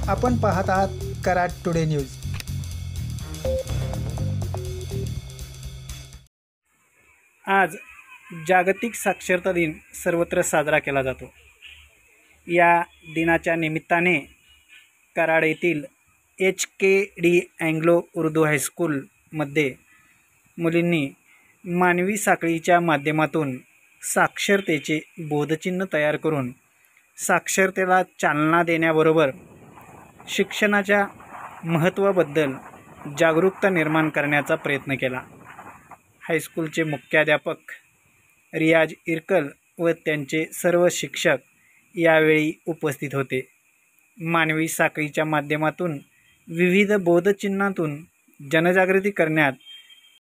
आपण पाहत आहात कराड टुडे न्यूज। आज जागतिक साक्षरता दिन सर्वत्र साजरा केला जातो। या दिनाच्या निमित्ताने कराड येथील HKD अँग्लो उर्दू हायस्कूलमध्ये मुलींनी मानवी साखळीच्या माध्यमातून साक्षरतेचे बोधचिन्ह तयार करून साक्षरतेला चालना देण्याबरोबर शिक्षणाच्या महत्त्वाबद्दल जागरूकता निर्माण करण्याचा प्रयत्न केला। हायस्कूलचे मुख्याध्यापक रियाज इरकल व त्यांचे सर्व शिक्षक यावेळी उपस्थित होते। मानवी साखळीच्या माध्यमातून विविध बोधचिन्हातून जनजागृती करण्यात